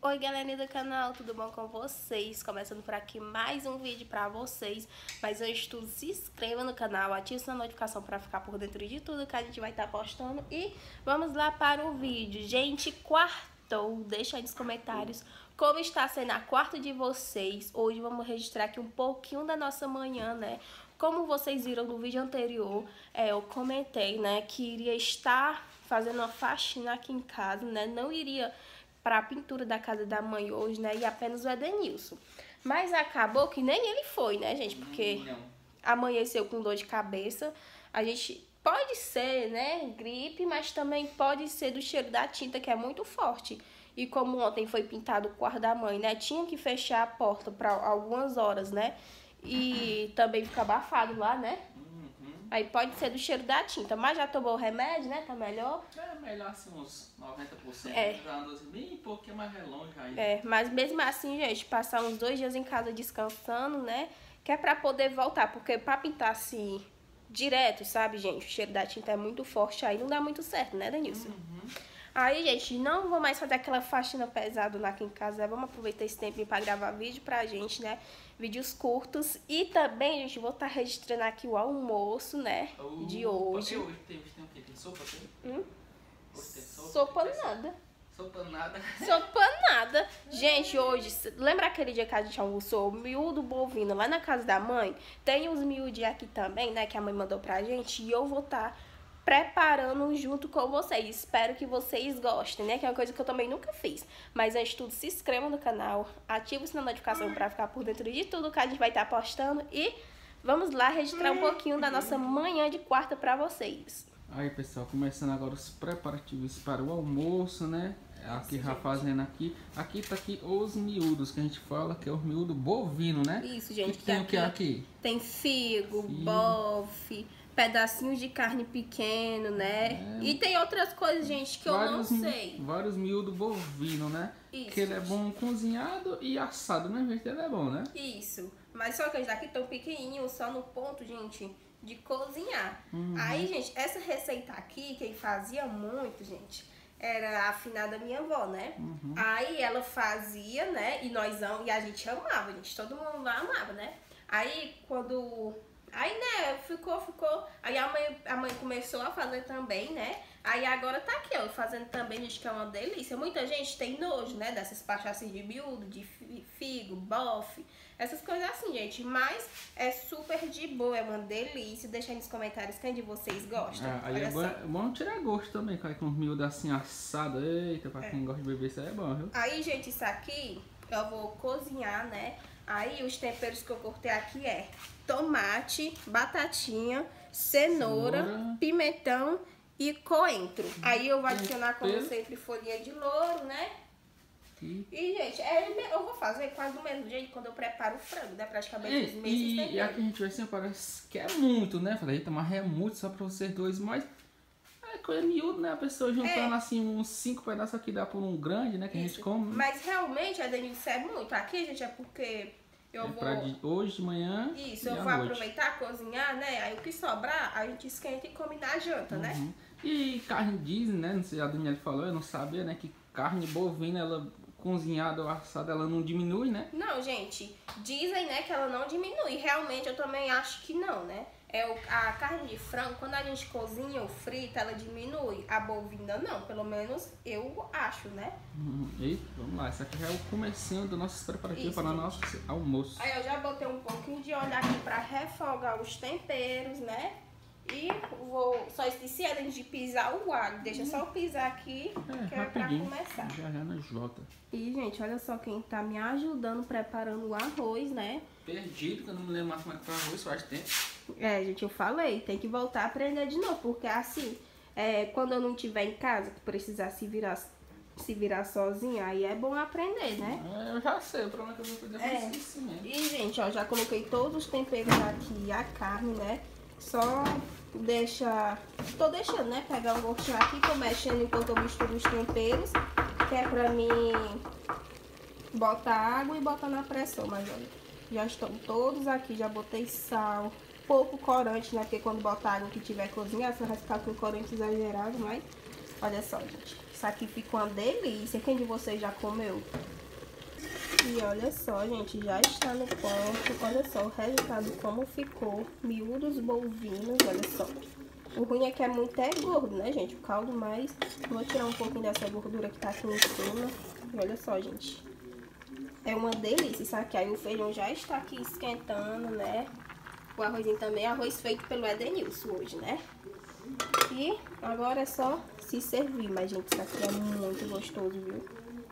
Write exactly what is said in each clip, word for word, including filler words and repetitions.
Oi galerinha do canal, tudo bom com vocês? Começando por aqui mais um vídeo pra vocês. Mas antes de tudo, se inscreva no canal, ative sua notificação pra ficar por dentro de tudo que a gente vai estar postando. E vamos lá para o vídeo. Gente, quartou, deixa aí nos comentários como está sendo a quarta de vocês. Hoje vamos registrar aqui um pouquinho da nossa manhã, né? Como vocês viram no vídeo anterior, é, eu comentei, né, que iria estar fazendo uma faxina aqui em casa, né? Não iria para a pintura da casa da mãe hoje, né? E apenas o Edenilson. Mas acabou que nem ele foi, né, gente? Porque não. Amanheceu com dor de cabeça. A gente pode ser, né, gripe, mas também pode ser do cheiro da tinta, que é muito forte. E como ontem foi pintado o quarto da mãe, né? Tinha que fechar a porta para algumas horas, né? E também fica abafado lá, né? Aí pode ser do cheiro da tinta, mas já tomou o remédio, né? Tá melhor? É, melhor assim uns noventa por cento. É. Já anda assim, bem pouquinho mais longe aí. É, mas mesmo assim, gente, passar uns dois dias em casa descansando, né? Que é pra poder voltar, porque pra pintar assim, direto, sabe, gente? O cheiro da tinta é muito forte, aí não dá muito certo, né, Denilson? Uhum. Aí, gente, não vou mais fazer aquela faxina pesada lá aqui em casa. Vamos aproveitar esse tempinho pra gravar vídeo pra gente, né? Vídeos curtos. E também, gente, vou estar tá registrando aqui o almoço, né? Uh, de hoje. Hoje tem, tem o quê? Tem sopa? Tem? Hum? Hoje tem sopa? Sopa tem nada. Sopa nada. Sopa nada. Gente, hoje, lembra aquele dia que a gente almoçou miúdo bovino lá na casa da mãe? Tem uns miúdos aqui também, né? Que a mãe mandou pra gente. E eu vou estar... Tá preparando junto com vocês. Espero que vocês gostem, né? Que é uma coisa que eu também nunca fiz. Mas antes de tudo, se inscreva no canal, ative o sininho da notificação para ficar por dentro de tudo que a gente vai estar postando. E vamos lá registrar um pouquinho da nossa manhã de quarta para vocês. Aí, pessoal, começando agora os preparativos para o almoço, né? Aqui já fazendo aqui. Aqui tá aqui os miúdos que a gente fala, que é o miúdo bovino, né? Isso, gente. Que tem o que aqui? Tem figo, figo. bofe, pedacinhos de carne pequeno, né? É. E tem outras coisas, gente, que vários, eu não sei. Vários miúdos bovinos, né? Isso. Que ele é bom cozinhado e assado, né? Gente, ele é bom, né? Isso. Mas só que eles daqui estão pequenininhos, só no ponto, gente, de cozinhar. Uhum. Aí, gente, essa receita aqui, quem fazia muito, gente, era a afinada minha avó, né? Uhum. Aí ela fazia, né? E nós e a gente amava, gente. Todo mundo lá amava, né? Aí, quando... Aí, né, ficou, ficou. Aí a mãe, a mãe começou a fazer também, né? Aí agora tá aqui, ó, fazendo também, gente, que é uma delícia. Muita gente tem nojo, né, dessas partes assim de miúdo, de figo, bofe, essas coisas assim, gente. Mas é super de boa, é uma delícia. Deixa aí nos comentários quem de vocês gosta. É, aí é bom, é bom tirar gosto também, com uns miúdos assim assados. Eita, pra é. quem gosta de beber, isso aí é bom, viu? Aí, gente, isso aqui eu vou cozinhar, né? Aí os temperos que eu cortei aqui é tomate, batatinha, cenoura, cenoura. pimentão e coentro. Aí eu vou adicionar, como sempre, folhinha de louro, né? E, e gente, é, eu vou fazer quase do mesmo jeito quando eu preparo o frango, né? Praticamente e, os mesmos e, temperos. E aqui a gente vai assim, parece que é muito, né? Falei, eita, mas é muito só pra vocês dois, mas... É coisa miúda, né? A pessoa juntando é. assim uns cinco pedaços aqui dá por um grande, né? Que Isso. a gente come. Né? Mas realmente, a Denilson, é muito. Aqui, gente, é porque eu é vou... Pra de hoje de manhã. Isso, eu vou noite. aproveitar, cozinhar, né? Aí o que sobrar, a gente esquenta e come na janta, uhum. né? E carne dizem, né? Não sei, a Daniela falou, eu não sabia, né? Que carne bovina, ela cozinhada ou assada, ela não diminui, né? Não, gente, dizem, né, que ela não diminui. Realmente, eu também acho que não, né? É o, a carne de frango, quando a gente cozinha ou frita, ela diminui. A bovina não, pelo menos eu acho, né? Uhum. E vamos lá, esse aqui já é o comecinho do nosso preparativo para o nosso almoço. Aí eu já botei um pouquinho de óleo aqui para refogar os temperos, né? E vou, só esqueci a gente de pisar o alho. Deixa uhum. só eu pisar aqui, é, que é pra começar. Já já na jota. E, gente, olha só quem tá me ajudando preparando o arroz, né? Perdido, que eu não me lembro mais como é que faz arroz, faz tempo. É, gente, eu falei, tem que voltar a aprender de novo, porque assim, é, quando eu não estiver em casa, que precisar se virar, se virar sozinha, aí é bom aprender, né? É, eu já sei, o problema é que eu vou fazer é. isso mesmo. E, gente, ó, já coloquei todos os temperos aqui, a carne, né? Só deixa, tô deixando, né, pegar um gostinho aqui, tô mexendo enquanto eu misturo os temperos, que é pra mim botar água e botar na pressão, mas olha, já estão todos aqui, já botei sal, pouco corante, né, porque quando botar água que tiver cozinhar, você vai ficar com corante exagerado, mas olha só, gente, isso aqui fica uma delícia. Quem de vocês já comeu? E olha só, gente, já está no ponto. Olha só o resultado como ficou. Miúdos bovinos, olha só. O ruim é que é muito é gordo, né, gente? O caldo, mas vou tirar um pouquinho dessa gordura que tá aqui em cima. E olha só, gente. É uma delícia isso aqui. Aí o feijão já está aqui esquentando, né? O arrozinho também, arroz feito pelo Edenilson hoje, né? E agora é só se servir. Mas, gente, isso aqui é muito gostoso, viu?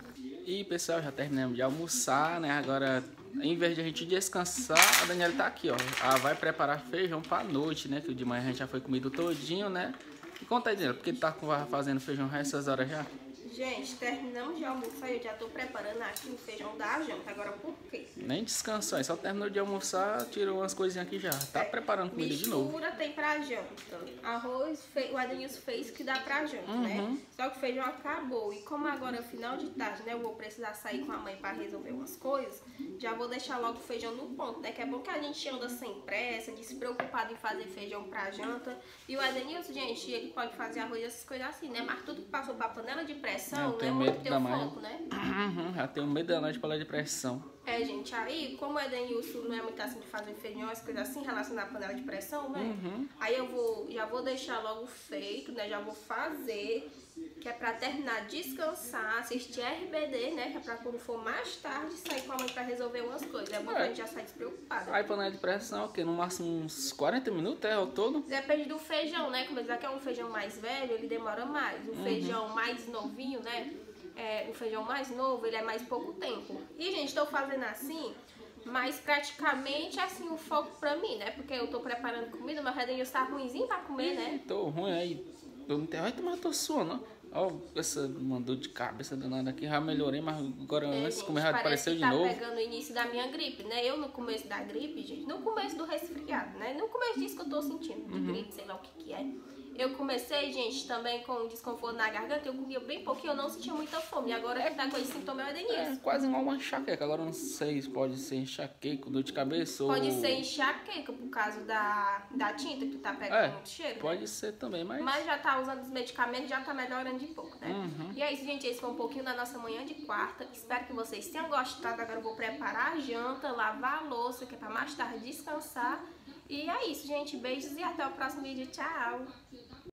E, pessoal, já terminamos de almoçar, né? Agora, em vez de a gente descansar, a Daniela tá aqui, ó. Ela vai preparar feijão pra noite, né? Que de manhã a gente já foi comido todinho, né? E conta aí, Daniela, por que tu tá fazendo feijão já essas horas já? Gente, terminamos de almoçar e eu já tô preparando aqui o feijão da janta. Agora por quê? Nem descansou, aí só terminou de almoçar, tirou umas coisinhas aqui já. Tá é, preparando comida de novo. Mistura tem pra janta. Arroz, fe... o Edenilson fez que dá pra janta, uhum. né? Só que o feijão acabou. E como agora é final de tarde, né? Eu vou precisar sair com a mãe pra resolver umas coisas. Já vou deixar logo o feijão no ponto, né? Que é bom que a gente anda sem pressa, despreocupado em fazer feijão pra janta. E o Edenilson, gente, ele pode fazer arroz e essas coisas assim, né? Mas tudo que passou pra panela de pressão, eu tenho medo muito teu foco, né? Uhum, já tenho medo da noite de panela de pressão. É, gente, aí, como o Edenilson não é muito assim de fazer feijão, as coisas assim, relacionadas à panela de pressão, né? Uhum. Aí eu vou, já vou deixar logo feito, né? Já vou fazer, que é pra terminar, descansar, assistir R B D, né? Que é pra quando for mais tarde, sair com a mãe pra resolver umas coisas. É bom é. que a gente já sai despreocupada. Aí panela de pressão, o quê? No máximo uns quarenta minutos, é, ao todo? Depende do feijão, né? Como dizer que é um feijão mais velho, ele demora mais. O uhum. feijão mais novinho, né? É, o feijão mais novo, ele é mais pouco tempo. E, gente, estou fazendo assim, mas praticamente assim o foco pra mim, né? Porque eu tô preparando comida, meu redinho está ruimzinho pra comer, né? Tô ruim aí. Eu não tenho. Ai, mas eu tô suando, ó. Ó, essa mandou de cabeça danada aqui. Já melhorei, mas agora é, antes, gente, como errado, apareceu de tá novo. Tá pegando o início da minha gripe, né? Eu no começo da gripe, gente, no começo do resfriado, né? No começo disso que eu tô sentindo, de uhum. gripe, sei lá o que que é. Eu comecei, gente, também com desconforto na garganta, eu comia bem pouquinho, eu não sentia muita fome. E agora que tá com esse sintoma é o Edenilson. É quase igual uma enxaqueca. Agora eu não sei se pode ser enxaqueca, dor de cabeça pode ou... Pode ser enxaqueca por causa da, da tinta que tu tá pegando é, muito cheiro, pode né? ser também, mas... Mas já tá usando os medicamentos, já tá melhorando de pouco, né? Uhum. E é isso, gente, esse foi um pouquinho da nossa manhã de quarta. Espero que vocês tenham gostado. Agora eu vou preparar a janta, lavar a louça, que é pra mais tarde descansar. E é isso, gente. Beijos e até o próximo vídeo. Tchau!